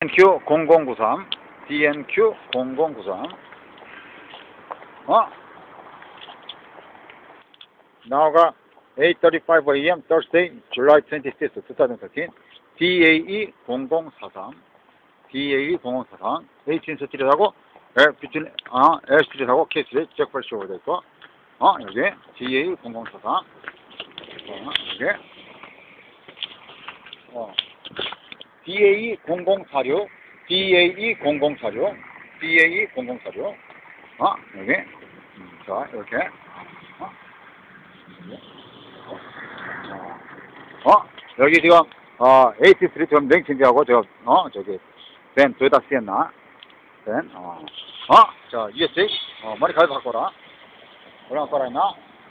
DNQ0093, DNQ0093. Now가 8:35 a.m. Thursday, July 26, 2013. DAE0043, DAE0043. H인 스트릿하고 L 스트릿하고 K 스트릿 잭펄쇼가 돼 있고, 여기 DAE0043. 여기 DAE0046, DAE0046, DAE0046. 여기. 자, 이렇게. 여기 지금, 에이티 스트리트 맹친지하고, 저기, 벤, 도요타 시엔나. 벤, 자, USA. 머리 가위 바꿔라. 얼마나 깔아있나?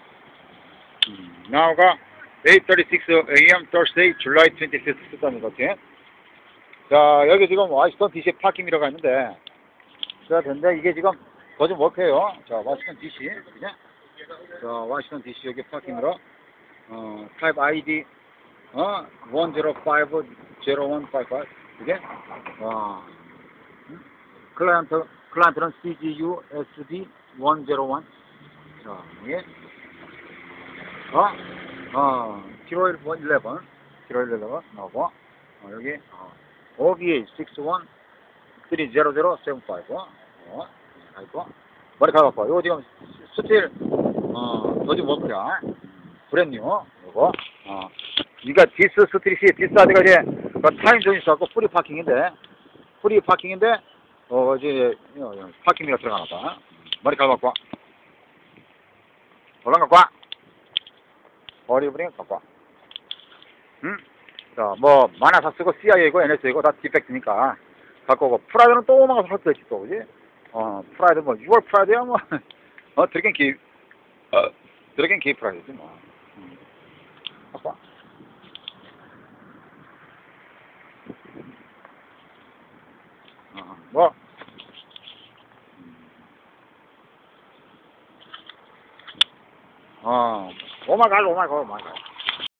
Now가 8:36 a.m. Thursday, July 25th, 2013. 자, 여기 지금 워싱턴 DC 파킹이라고 있는데, 자, 근데 이게 지금 거짓 워크예요. 자, 워싱턴 DC. 그죠? 자, 워싱턴 DC 여기 파킹으로, 타입 ID, 1050155. 그게? 클라이언트는 CGU SD 101. 자, 이게, 7월 11 나오고, 여기, OBA 61 30075. 아이고, 머리 가갖고, 이거 지금 스틸, 거짓 워크야. 브랜뉴, 요거, 이거 디스 스트릿이, 디스 아디가 이제, 타임존이 있어갖고, 프리 파킹인데, 이제, 파킹비가 들어가나 봐. 머리 가갖고, 올라가갖고, 머리 브링 갖고, 자, 뭐, 만화사 쓰고, CIA고, NSA고, 다 디펙트니까, 갖고 오고, 프라이드는 또 오마가서 할 수 있지, 또, 그지? 프라이드, 뭐, 6월 프라이드야, 뭐, 드래곤 기 프라이드지, 뭐. 갖고 와. 뭐, 오마갈.